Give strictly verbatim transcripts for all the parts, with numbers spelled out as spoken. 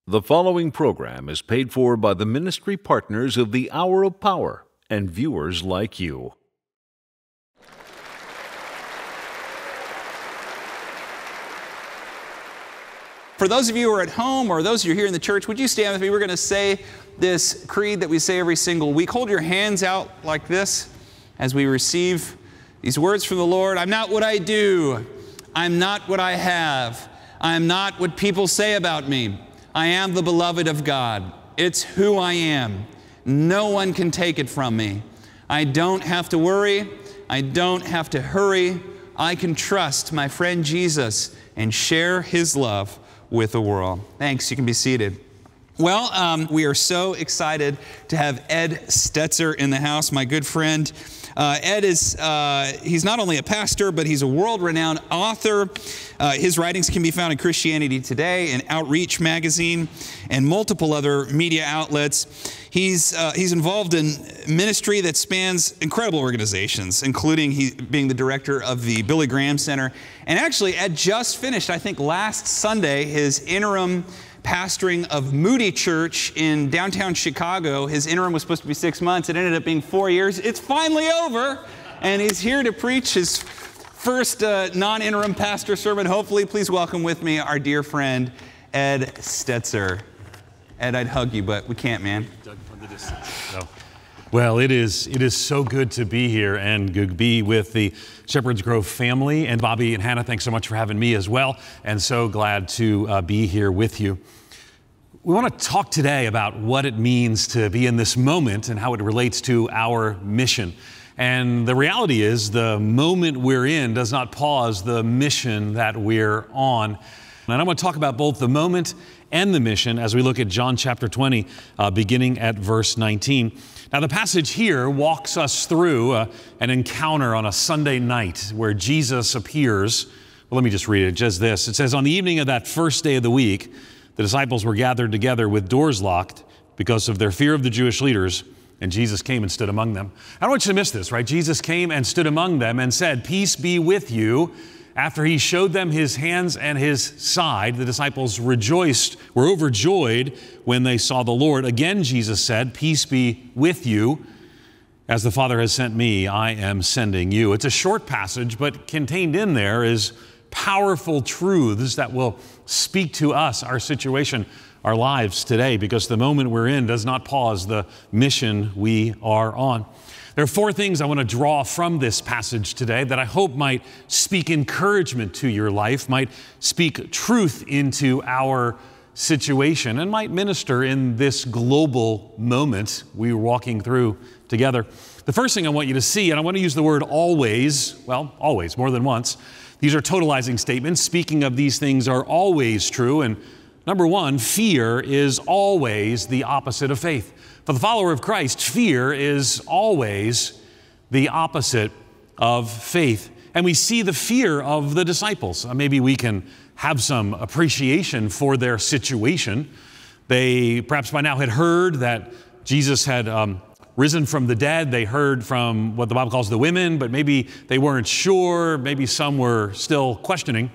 The following program is paid for by the ministry partners of the Hour of Power and viewers like you. For those of you who are at home or those of you here in the church, would you stand with me? We're going to say this creed that we say every single week. Hold your hands out like this as we receive these words from the Lord. I'm not what I do. I'm not what I have. I'm not what people say about me. I am the beloved of God. It's who I am. No one can take it from me. I don't have to worry. I don't have to hurry. I can trust my friend Jesus and share His love with the world. Thanks. You can be seated. Well, um, we are so excited to have Ed Stetzer in the house, my good friend. Uh, Ed is, uh, he's not only a pastor, but he's a world-renowned author. Uh, his writings can be found in Christianity Today and Outreach magazine and multiple other media outlets. He's, uh, he's involved in ministry that spans incredible organizations, including he being the director of the Billy Graham Center. And actually, Ed just finished, I think last Sunday, his interim pastoring of Moody Church in downtown Chicago. His interim was supposed to be six months. It ended up being four years. It's finally over, and he's here to preach his first uh, non-interim pastor sermon. Hopefully, please welcome with me our dear friend, Ed Stetzer. Ed, I'd hug you, but we can't, man. Doug from the distance. So, well, it is, it is so good to be here and to be with the Shepherd's Grove family. And Bobby and Hannah, thanks so much for having me as well. And so glad to uh, be here with you. We want to talk today about what it means to be in this moment and how it relates to our mission. And the reality is the moment we're in does not pause the mission that we're on. And I want to talk about both the moment and the mission as we look at John chapter twenty, uh, beginning at verse nineteen. Now, the passage here walks us through uh, an encounter on a Sunday night where Jesus appears. Well, let me just read it, just this. It says, on the evening of that first day of the week, the disciples were gathered together with doors locked because of their fear of the Jewish leaders, and Jesus came and stood among them. I don't want you to miss this, right? Jesus came and stood among them and said, peace be with you. After he showed them his hands and his side, the disciples rejoiced, were overjoyed when they saw the Lord. Again, Jesus said, peace be with you. As the Father has sent me, I am sending you. It's a short passage, but contained in there is powerful truths that will speak to us, our situation, our lives today, because the moment we're in does not pause the mission we are on. There are four things I want to draw from this passage today that I hope might speak encouragement to your life, might speak truth into our situation, and might minister in this global moment we are walking through together. The first thing I want you to see, and I want to use the word always, well, always, more than once. These are totalizing statements. Speaking of these things are always true. And number one, fear is always the opposite of faith. For the follower of Christ, fear is always the opposite of faith. And we see the fear of the disciples. Maybe we can have some appreciation for their situation. They perhaps by now had heard that Jesus had um, risen from the dead. They heard from what the Bible calls the women, but maybe they weren't sure. Maybe some were still questioning.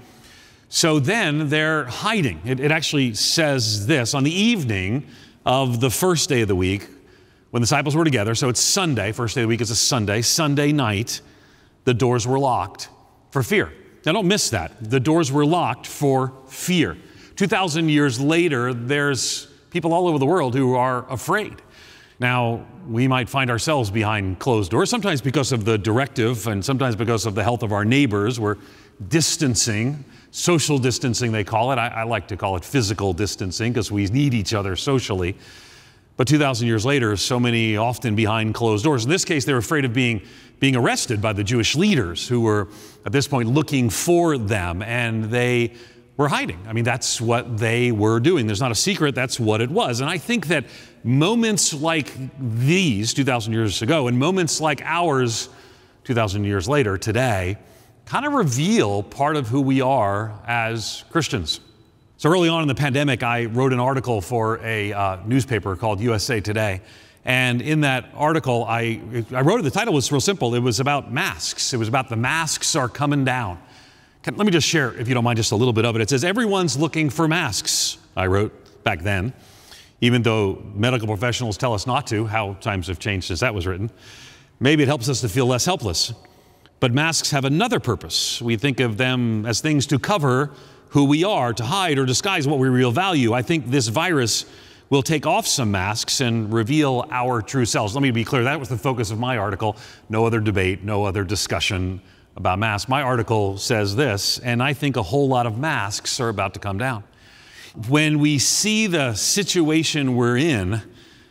So then they're hiding. It, it actually says this, on the evening of the first day of the week, when the disciples were together, so it's Sunday, first day of the week is a Sunday, Sunday night, the doors were locked for fear. Now don't miss that. The doors were locked for fear. two thousand years later, there's people all over the world who are afraid. Now, we might find ourselves behind closed doors, sometimes because of the directive and sometimes because of the health of our neighbors. We're distancing, social distancing they call it. I, I like to call it physical distancing because we need each other socially. But two thousand years later, so many often behind closed doors. In this case, they were afraid of being, being arrested by the Jewish leaders who were at this point looking for them, and they were hiding. I mean, that's what they were doing. There's not a secret. That's what it was. And I think that moments like these two thousand years ago and moments like ours two thousand years later today kind of reveal part of who we are as Christians. So early on in the pandemic, I wrote an article for a uh, newspaper called U S A Today. And in that article, I, I wrote it, the title was real simple. It was about masks. It was about the masks are coming down. Can, let me just share, if you don't mind, just a little bit of it. It says, everyone's looking for masks, I wrote. back then, even though medical professionals tell us not to. How times have changed since that was written. Maybe it helps us to feel less helpless. But masks have another purpose. We think of them as things to cover who we are, to hide or disguise what we real value. I think this virus will take off some masks and reveal our true selves. Let me be clear, that was the focus of my article. No other debate, no other discussion about masks. My article says this, and I think a whole lot of masks are about to come down. When we see the situation we're in,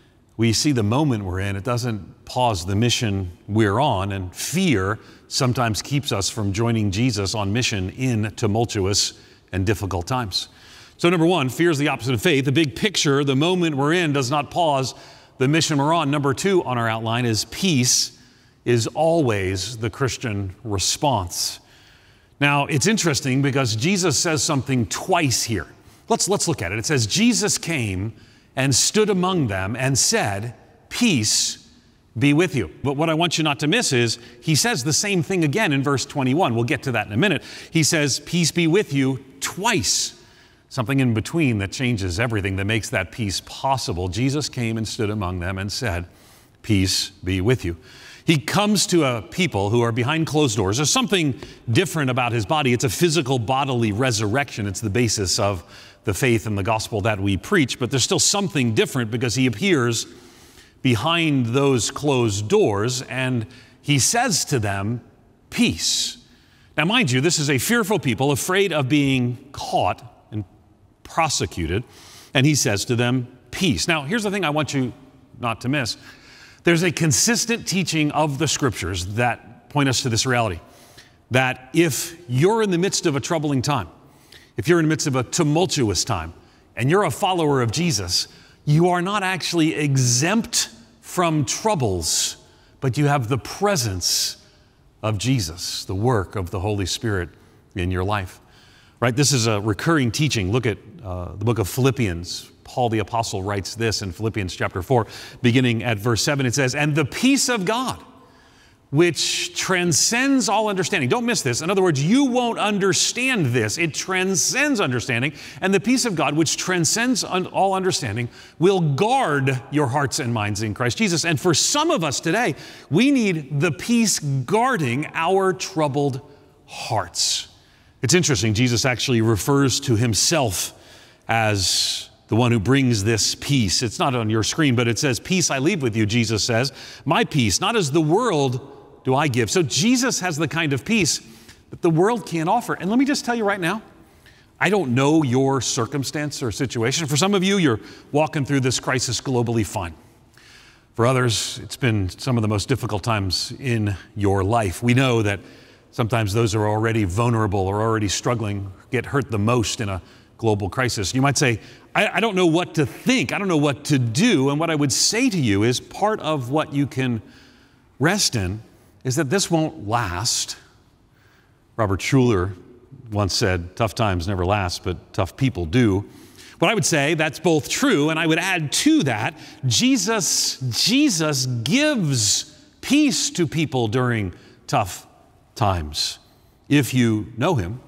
we see the moment we're in, it doesn't pause the mission we're on, and fear sometimes keeps us from joining Jesus on mission in tumultuous and difficult times. So number one, fear is the opposite of faith. The big picture, the moment we're in, does not pause the mission we're on. Number two on our outline is peace is always the Christian response. Now, it's interesting because Jesus says something twice here. Let's, let's look at it. It says, Jesus came and stood among them and said, peace be with you. But what I want you not to miss is he says the same thing again in verse twenty-one. We'll get to that in a minute. He says, peace be with you twice. Something in between that changes everything, that makes that peace possible. Jesus came and stood among them and said, peace be with you. He comes to a people who are behind closed doors. There's something different about his body. It's a physical bodily resurrection. It's the basis of the faith and the gospel that we preach, but there's still something different because he appears behind those closed doors and he says to them, peace. Now, mind you, this is a fearful people afraid of being caught and prosecuted, and he says to them, peace. Now, here's the thing I want you not to miss. There's a consistent teaching of the scriptures that point us to this reality, that if you're in the midst of a troubling time, if you're in the midst of a tumultuous time, and you're a follower of Jesus, you are not actually exempt from troubles, but you have the presence of Jesus, the work of the Holy Spirit in your life. Right? This is a recurring teaching. Look at uh, the book of Philippians. Paul the Apostle writes this in Philippians chapter four, beginning at verse seven. It says, and the peace of God, which transcends all understanding. Don't miss this. In other words, you won't understand this. It transcends understanding. And the peace of God, which transcends un- all understanding, will guard your hearts and minds in Christ Jesus. And for some of us today, we need the peace guarding our troubled hearts. It's interesting. Jesus actually refers to himself as the one who brings this peace. It's not on your screen, but it says, peace I leave with you, Jesus says. My peace, not as the world do I give. So Jesus has the kind of peace that the world can't offer. And let me just tell you right now, I don't know your circumstance or situation. For some of you, you're walking through this crisis globally fine. For others, it's been some of the most difficult times in your life. We know that sometimes those who are already vulnerable or already struggling get hurt the most in a global crisis. You might say, I, I don't know what to think. I don't know what to do. And what I would say to you is part of what you can rest in is that this won't last. Robert Schuller once said, tough times never last, but tough people do. What I would say, that's both true, and I would add to that, Jesus, Jesus gives peace to people during tough times, if you know him.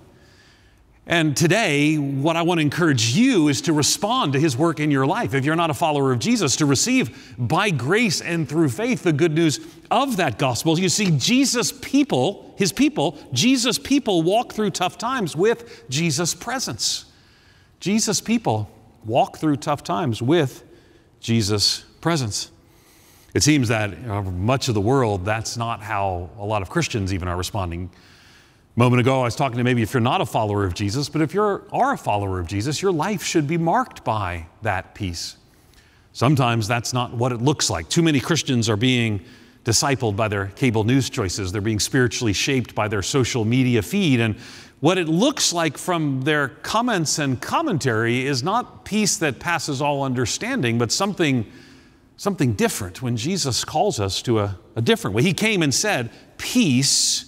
And today, what I want to encourage you is to respond to his work in your life. If you're not a follower of Jesus, to receive by grace and through faith the good news of that gospel. You see, Jesus people, his people, Jesus people walk through tough times with Jesus' presence. Jesus people walk through tough times with Jesus' presence. It seems that you know, much of the world, that's not how a lot of Christians even are responding. A moment ago, I was talking to maybe if you're not a follower of Jesus, but if you are a follower of Jesus, your life should be marked by that peace. Sometimes that's not what it looks like. Too many Christians are being discipled by their cable news choices. They're being spiritually shaped by their social media feed. And what it looks like from their comments and commentary is not peace that passes all understanding, but something, something different when Jesus calls us to a, a different way. He came and said, peace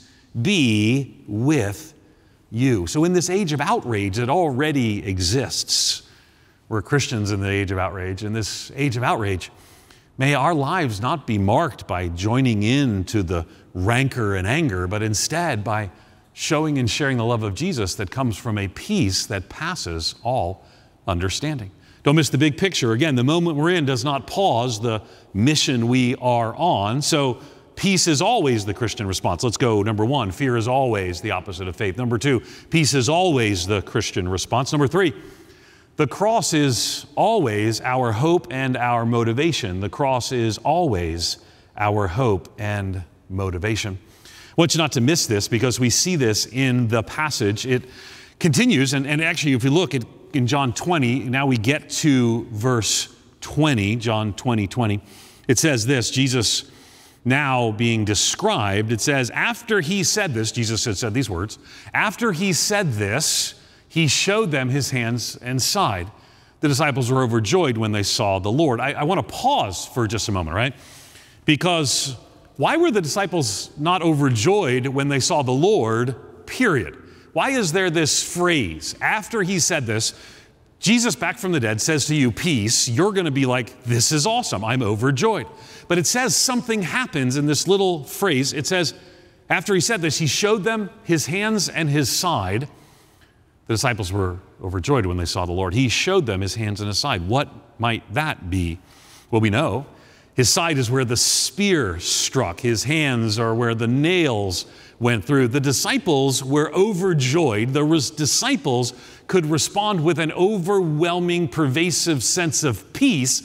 be with you. So in this age of outrage that already exists, we're Christians in the age of outrage. In this age of outrage, may our lives not be marked by joining in to the rancor and anger, but instead by showing and sharing the love of Jesus that comes from a peace that passes all understanding. Don't miss the big picture. Again, the moment we're in does not pause the mission we are on. So peace is always the Christian response. Let's go. Number one, fear is always the opposite of faith. Number two, peace is always the Christian response. Number three, the cross is always our hope and our motivation. The cross is always our hope and motivation. I want you not to miss this because we see this in the passage. It continues, and, and actually if you look at in John twenty, now we get to verse twenty, John twenty, twenty. It says this, Jesus now being described, it says, after he said this, Jesus had said these words, after he said this, he showed them his hands and side. The disciples were overjoyed when they saw the Lord. I, I want to pause for just a moment, right? Because why were the disciples not overjoyed when they saw the Lord, period? Why is there this phrase, after he said this, Jesus back from the dead says to you, peace, you're going to be like, this is awesome, I'm overjoyed. But it says something happens in this little phrase. It says, after he said this, he showed them his hands and his side. The disciples were overjoyed when they saw the Lord. He showed them his hands and his side. What might that be? Well, we know his side is where the spear struck. His hands are where the nails went through. The disciples were overjoyed. The disciples could respond with an overwhelming, pervasive sense of peace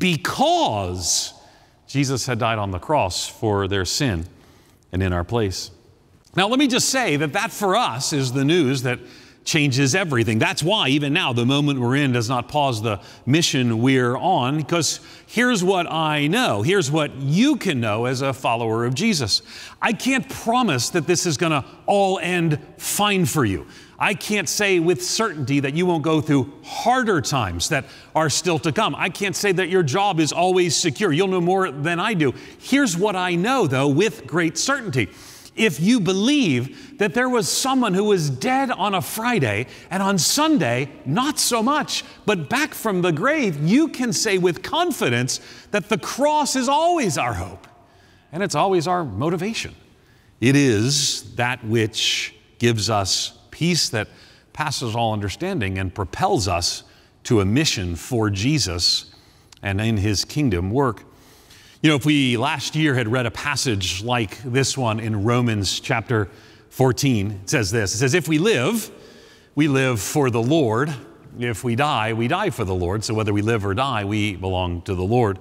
because Jesus had died on the cross for their sin and in our place. Now, let me just say that that for us is the news that changes everything. That's why even now the moment we're in does not pause the mission we're on, because here's what I know. Here's what you can know as a follower of Jesus. I can't promise that this is going to all end fine for you. I can't say with certainty that you won't go through harder times that are still to come. I can't say that your job is always secure. You'll know more than I do. Here's what I know, though, with great certainty. If you believe that there was someone who was dead on a Friday and on Sunday, not so much, but back from the grave, you can say with confidence that the cross is always our hope and it's always our motivation. It is that which gives us peace that passes all understanding and propels us to a mission for Jesus and in his kingdom work. You know, if we last year had read a passage like this one in Romans chapter fourteen, it says this. It says, if we live, we live for the Lord. If we die, we die for the Lord. So whether we live or die, we belong to the Lord.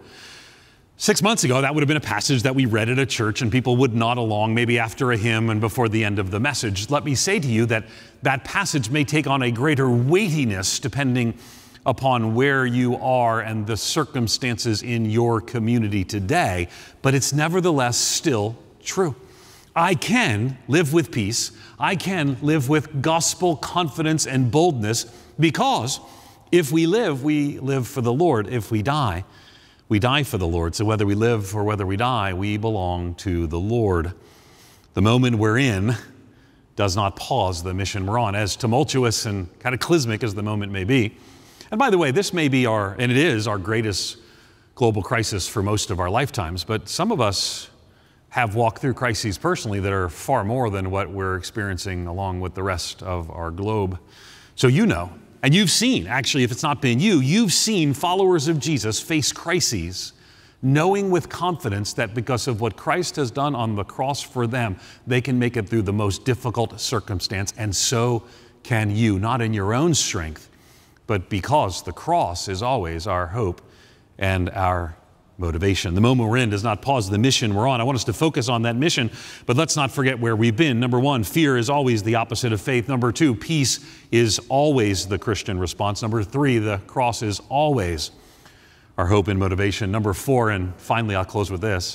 Six months ago, that would have been a passage that we read at a church and people would nod along maybe after a hymn and before the end of the message. Let me say to you that that passage may take on a greater weightiness depending upon where you are and the circumstances in your community today, but it's nevertheless still true. I can live with peace. I can live with gospel confidence and boldness because if we live, we live for the Lord. If we die, we die for the Lord. So whether we live or whether we die, we belong to the Lord. The moment we're in does not pause the mission we're on, as tumultuous and cataclysmic as the moment may be. And by the way, this may be our, and it is our greatest global crisis for most of our lifetimes, but some of us have walked through crises personally that are far more than what we're experiencing along with the rest of our globe. So you know, and you've seen, actually, if it's not been you, you've seen followers of Jesus face crises, knowing with confidence that because of what Christ has done on the cross for them, they can make it through the most difficult circumstance, and so can you, not in your own strength, but because the cross is always our hope and our motivation. The moment we're in does not pause the mission we're on. I want us to focus on that mission, but let's not forget where we've been. Number one, fear is always the opposite of faith. Number two, peace is always the Christian response. Number three, the cross is always our hope and motivation. Number four, and finally I'll close with this,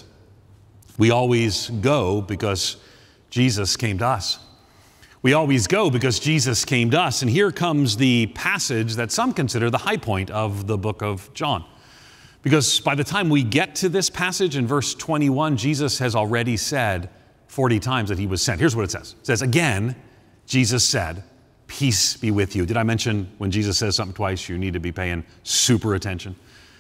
we always go because Jesus came to us. We always go because Jesus came to us. And here comes the passage that some consider the high point of the book of John. Because by the time we get to this passage in verse twenty-one, Jesus has already said forty times that he was sent. Here's what it says. It says, again, Jesus said, peace be with you. Did I mention when Jesus says something twice, you need to be paying super attention?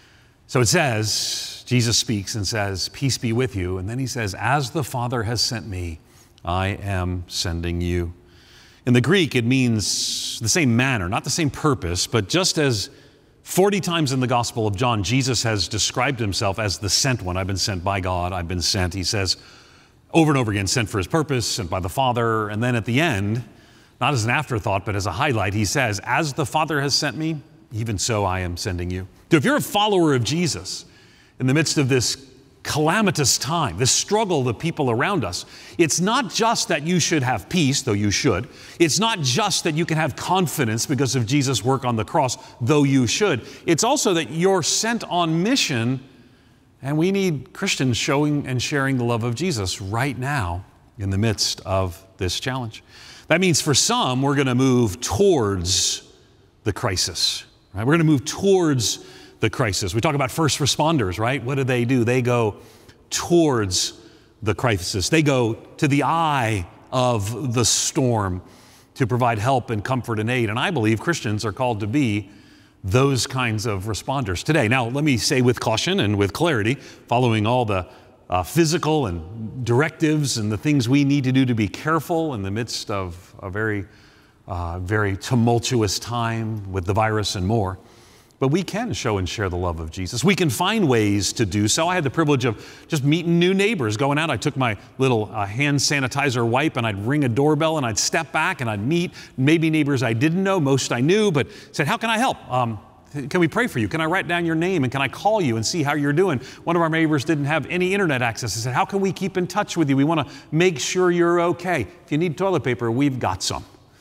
So it says, Jesus speaks and says, peace be with you. And then he says, as the Father has sent me, I am sending you. In the Greek, it means the same manner, not the same purpose, but just as forty times in the Gospel of John, Jesus has described himself as the sent one. I've been sent by God. I've been sent. He says over and over again, sent for his purpose, sent by the Father. And then at the end, not as an afterthought, but as a highlight, he says, as the Father has sent me, even so I am sending you. So if you're a follower of Jesus, in the midst of this calamitous time, this struggle of the people around us, it's not just that you should have peace, though you should. It's not just that you can have confidence because of Jesus' work on the cross, though you should. It's also that you're sent on mission, and we need Christians showing and sharing the love of Jesus right now in the midst of this challenge. That means for some, we're going to move towards the crisis. Right? We're going to move towards the crisis. We talk about first responders, right? What do they do? They go towards the crisis. They go to the eye of the storm to provide help and comfort and aid. And I believe Christians are called to be those kinds of responders today. Now, let me say with caution and with clarity, following all the uh, physical and directives and the things we need to do to be careful in the midst of a very, uh, very tumultuous time with the virus and more. But we can show and share the love of Jesus. We can find ways to do so. I had the privilege of just meeting new neighbors. Going out, I took my little uh, hand sanitizer wipe and I'd ring a doorbell and I'd step back and I'd meet maybe neighbors I didn't know, most I knew, but said, how can I help? Um, can we pray for you? Can I write down your name and can I call you and see how you're doing? One of our neighbors didn't have any internet access. I said, how can we keep in touch with you? We want to make sure you're okay. If you need toilet paper, we've got some.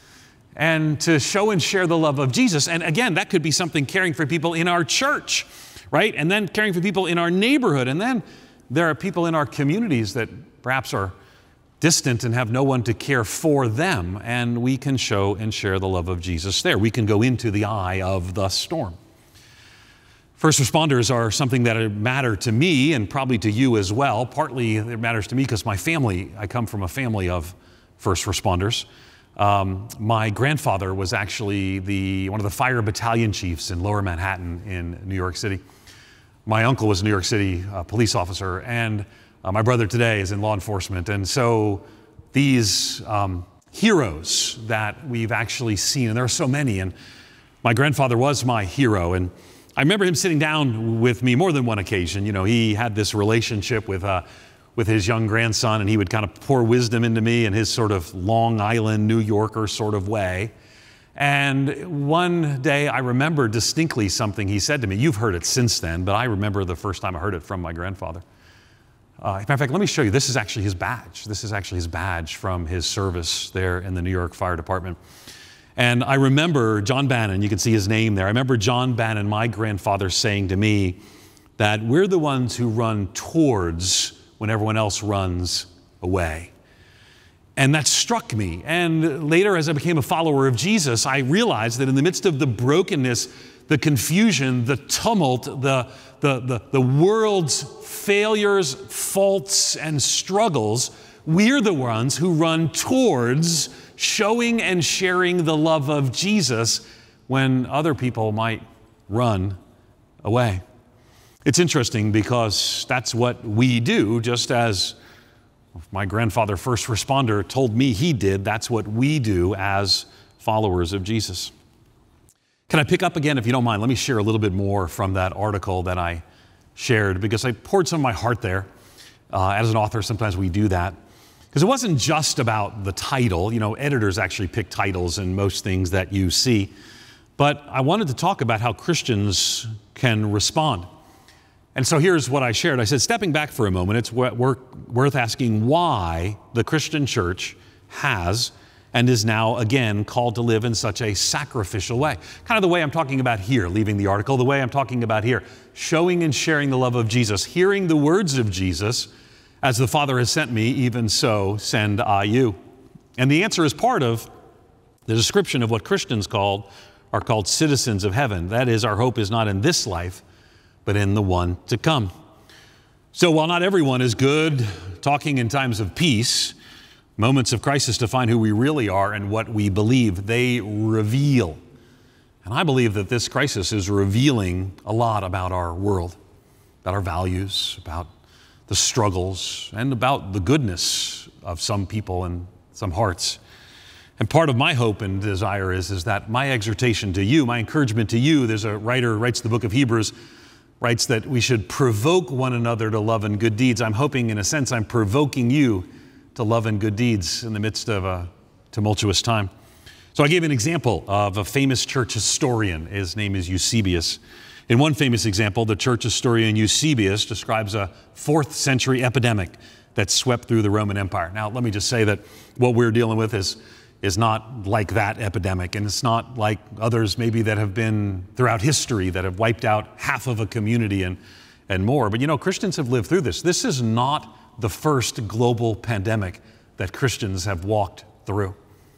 And to show and share the love of Jesus. And again, that could be something caring for people in our church, right? And then caring for people in our neighborhood. And then there are people in our communities that perhaps are distant and have no one to care for them. And we can show and share the love of Jesus there. We can go into the eye of the storm. First responders are something that matter to me and probably to you as well. Partly it matters to me because my family, I come from a family of first responders. Um, my grandfather was actually the, one of the fire battalion chiefs in Lower Manhattan in New York City. My uncle was a New York City uh, police officer, and uh, my brother today is in law enforcement. And so these um, heroes that we've actually seen, and there are so many, and my grandfather was my hero. And I remember him sitting down with me more than one occasion. You know, he had this relationship with uh, with his young grandson, and he would kind of pour wisdom into me in his sort of Long Island, New Yorker sort of way. And one day I remember distinctly something he said to me. You've heard it since then, but I remember the first time I heard it from my grandfather. Uh, as a matter of fact, let me show you. This is actually his badge. This is actually his badge from his service there in the New York Fire Department. And I remember John Bannon, you can see his name there. I remember John Bannon, my grandfather, saying to me that we're the ones who run towards when everyone else runs away. And that struck me. And later, as I became a follower of Jesus, I realized that in the midst of the brokenness, the confusion, the tumult, the, the, the, the world's failures, faults, and struggles, we're the ones who run towards showing and sharing the love of Jesus when other people might run away. It's interesting because that's what we do, just as my grandfather, first responder, told me he did. That's what we do as followers of Jesus. Can I pick up again, if you don't mind? Let me share a little bit more from that article that I shared, because I poured some of my heart there. Uh, as an author, sometimes we do that. Because it wasn't just about the title. You know, editors actually pick titles in most things that you see. But I wanted to talk about how Christians can respond. And so here's what I shared. I said, stepping back for a moment, it's worth asking why the Christian church has and is now again called to live in such a sacrificial way. Kind of the way I'm talking about here, leaving the article, the way I'm talking about here, showing and sharing the love of Jesus, hearing the words of Jesus, as the Father has sent me, even so send I you. And the answer is part of the description of what Christians called are called citizens of heaven. That is, our hope is not in this life, but in the one to come. So while not everyone is good talking in times of peace, moments of crisis define who we really are and what we believe. They reveal. And I believe that this crisis is revealing a lot about our world, about our values, about the struggles, and about the goodness of some people and some hearts. And part of my hope and desire is, is that my exhortation to you, my encouragement to you, there's a writer who writes the book of Hebrews, writes that we should provoke one another to love and good deeds. I'm hoping, in a sense, I'm provoking you to love and good deeds in the midst of a tumultuous time. So I gave an example of a famous church historian. His name is Eusebius. In one famous example, the church historian Eusebius describes a fourth century epidemic that swept through the Roman Empire. Now, let me just say that what we're dealing with is, is not like that epidemic, and it's not like others maybe that have been throughout history that have wiped out half of a community and, and more. But you know, Christians have lived through this. This is not the first global pandemic that Christians have walked through.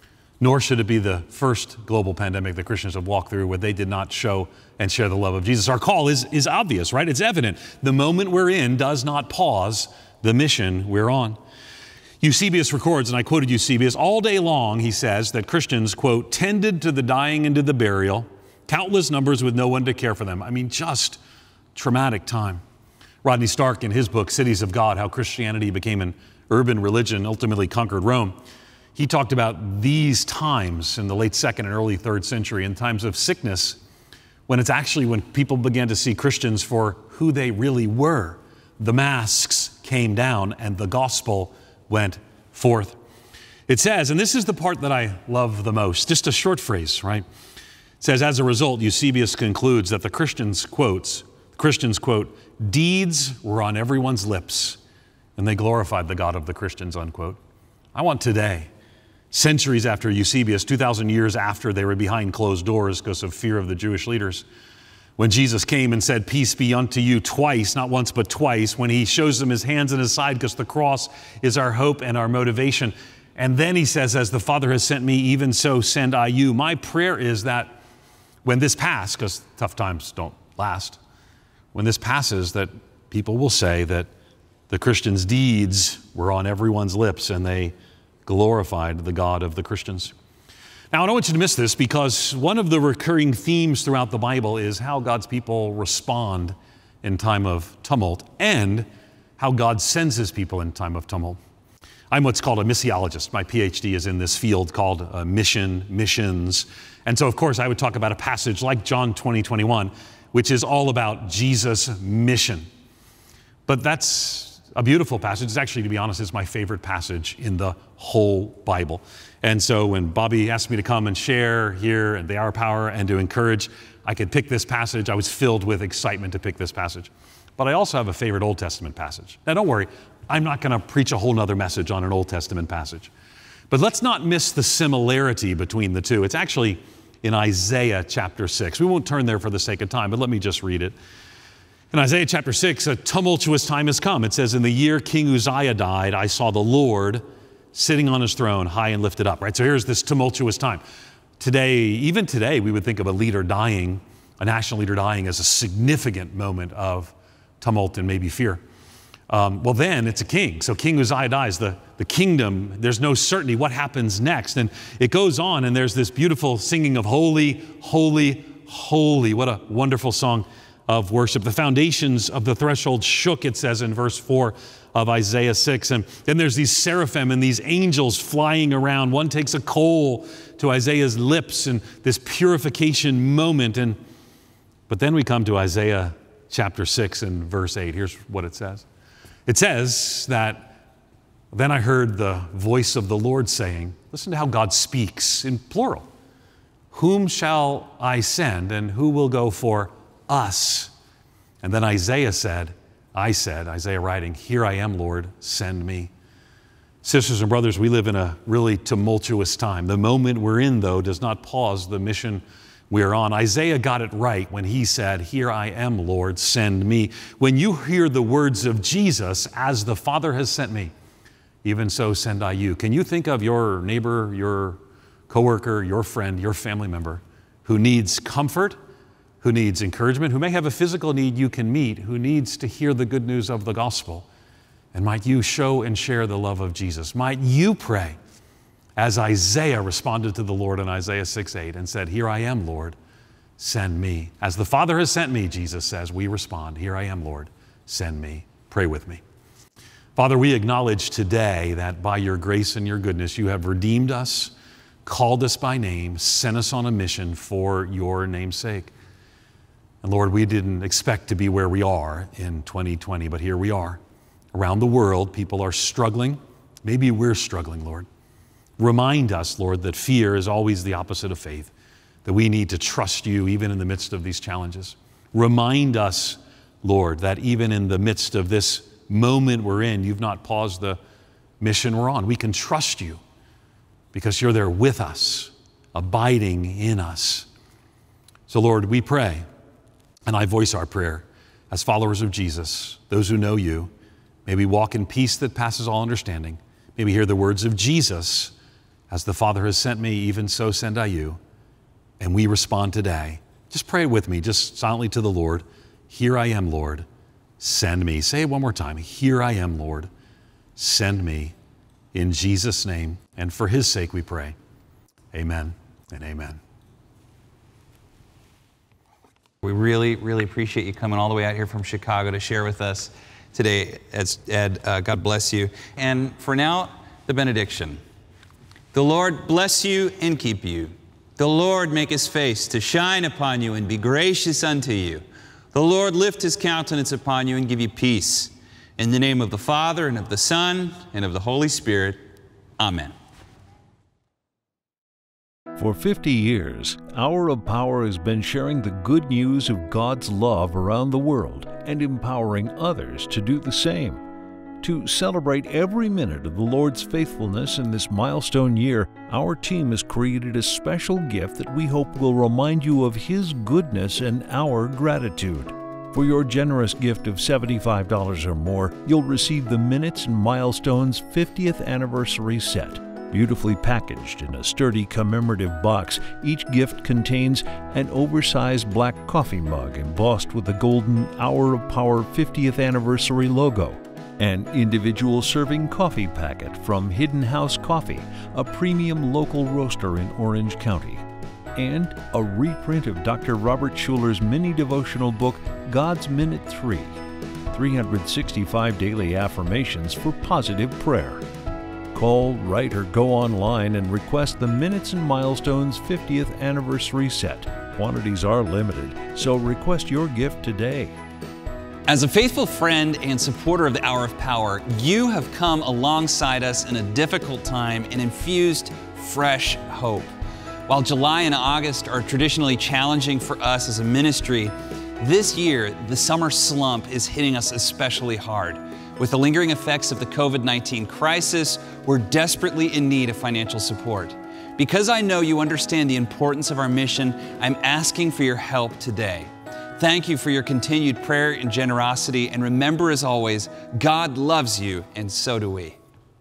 Nor should it be the first global pandemic that Christians have walked through where they did not show and share the love of Jesus. Our call is, is obvious, right? It's evident. The moment we're in does not pause the mission we're on. Eusebius records, and I quoted Eusebius, all day long he says that Christians, quote, tended to the dying and to the burial, countless numbers with no one to care for them. I mean, just traumatic time. Rodney Stark, in his book, Cities of God, How Christianity Became an Urban Religion, Ultimately Conquered Rome, he talked about these times in the late second and early third century, in times of sickness, when it's actually when people began to see Christians for who they really were. The masks came down and the gospel went forth. It says, and this is the part that I love the most, just a short phrase, right? It says, as a result, Eusebius concludes that the Christians, quotes, Christians, quote, deeds were on everyone's lips, and they glorified the God of the Christians, unquote. I want today, centuries after Eusebius, two thousand years after they were behind closed doors because of fear of the Jewish leaders, when Jesus came and said, peace be unto you twice, not once but twice, when he shows them his hands and his side because the cross is our hope and our motivation. And then he says, as the Father has sent me, even so send I you. My prayer is that when this passes, because tough times don't last, when this passes, that people will say that the Christians' deeds were on everyone's lips and they glorified the God of the Christians. Now, I don't want you to miss this because one of the recurring themes throughout the Bible is how God's people respond in time of tumult and how God sends his people in time of tumult. I'm what's called a missiologist. My P H D is in this field called uh, mission, missions. And so, of course, I would talk about a passage like John twenty, twenty-one, which is all about Jesus' mission. But that's a beautiful passage. It's actually, to be honest, it's my favorite passage in the whole Bible. And so when Bobby asked me to come and share here at the Hour of Power and to encourage, I could pick this passage. I was filled with excitement to pick this passage. But I also have a favorite Old Testament passage. Now, don't worry, I'm not going to preach a whole nother message on an Old Testament passage. But let's not miss the similarity between the two. It's actually in Isaiah chapter six. We won't turn there for the sake of time, but let me just read it. In Isaiah chapter six, a tumultuous time has come. It says, in the year King Uzziah died, I saw the Lord sitting on his throne, high and lifted up, right? So here's this tumultuous time. Today, even today, we would think of a leader dying, a national leader dying, as a significant moment of tumult and maybe fear. Um, well, then it's a king. So King Uzziah dies. The, the kingdom, there's no certainty what happens next. And it goes on, and there's this beautiful singing of holy, holy, holy. What a wonderful song of worship. The foundations of the threshold shook, it says in verse four of Isaiah six. And then there's these seraphim and these angels flying around. One takes a coal to Isaiah's lips and this purification moment. And but then we come to Isaiah chapter six and verse eight. Here's what it says. It says that, then I heard the voice of the Lord saying, listen to how God speaks in plural. Whom shall I send, and who will go for us? And then Isaiah said, I said, Isaiah writing, here I am, Lord, send me. Sisters and brothers, we live in a really tumultuous time. The moment we're in, though, does not pause the mission we're on. Isaiah got it right when he said, here I am, Lord, send me. When you hear the words of Jesus, as the Father has sent me, even so send I you. Can you think of your neighbor, your coworker, your friend, your family member who needs comfort, who needs encouragement, who may have a physical need you can meet, who needs to hear the good news of the gospel? And might you show and share the love of Jesus? Might you pray as Isaiah responded to the Lord in Isaiah six eight and said, here I am, Lord, send me. As the Father has sent me, Jesus says, we respond, here I am, Lord, send me. Pray with me. Father, we acknowledge today that by your grace and your goodness, you have redeemed us called us by name, sent us on a mission for your name's sake. And Lord, we didn't expect to be where we are in twenty twenty, but here we are. Around the world, people are struggling. Maybe we're struggling, Lord. Remind us, Lord, that fear is always the opposite of faith, that we need to trust you even in the midst of these challenges. Remind us, Lord, that even in the midst of this moment we're in, you've not paused the mission we're on. We can trust you because you're there with us, abiding in us. So, Lord, we pray, and I voice our prayer as followers of Jesus, those who know you, may we walk in peace that passes all understanding. May we hear the words of Jesus, as the Father has sent me, even so send I you. And we respond today. Just pray with me, just silently to the Lord. Here I am, Lord. Send me. Say it one more time. Here I am, Lord. Send me. In Jesus' name, and for his sake we pray. Amen and amen. We really, really appreciate you coming all the way out here from Chicago to share with us today. Ed, uh, God bless you. And for now, the benediction. The Lord bless you and keep you. The Lord make his face to shine upon you and be gracious unto you. The Lord lift his countenance upon you and give you peace. In the name of the Father, and of the Son, and of the Holy Spirit. Amen. For fifty years, Hour of Power has been sharing the good news of God's love around the world and empowering others to do the same. To celebrate every minute of the Lord's faithfulness in this milestone year, our team has created a special gift that we hope will remind you of His goodness and our gratitude. For your generous gift of seventy-five dollars or more, you'll receive the Minutes and Milestones fiftieth Anniversary Set. Beautifully packaged in a sturdy commemorative box, each gift contains an oversized black coffee mug embossed with the golden Hour of Power fiftieth Anniversary logo, an individual serving coffee packet from Hidden House Coffee, a premium local roaster in Orange County, and a reprint of Doctor Robert Schuller's mini devotional book, God's Minute three, three hundred sixty-five Daily Affirmations for Positive Prayer. Call, write, or go online and request the Minutes and Milestones fiftieth Anniversary Set. Quantities are limited, so request your gift today. As a faithful friend and supporter of the Hour of Power, you have come alongside us in a difficult time and infused fresh hope. While July and August are traditionally challenging for us as a ministry, this year the summer slump is hitting us especially hard. With the lingering effects of the COVID nineteen crisis, we're desperately in need of financial support. Because I know you understand the importance of our mission, I'm asking for your help today. Thank you for your continued prayer and generosity, and remember, as always, God loves you, and so do we.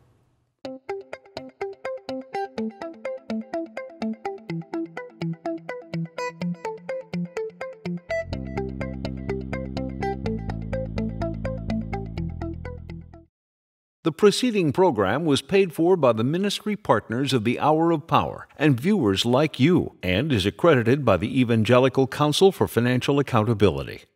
The preceding program was paid for by the ministry partners of the Hour of Power and viewers like you, and is accredited by the Evangelical Council for Financial Accountability.